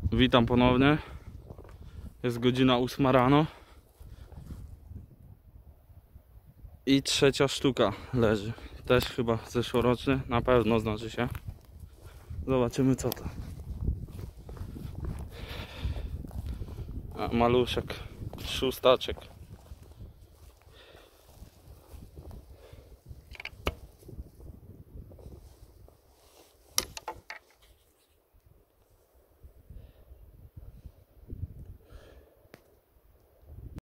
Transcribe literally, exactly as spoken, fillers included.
Witam ponownie. Jest godzina ósma rano. I trzecia sztuka leży. Też chyba zeszłoroczny. Na pewno znaczy się. Zobaczymy co to. A, maluszek. Szóstaczek.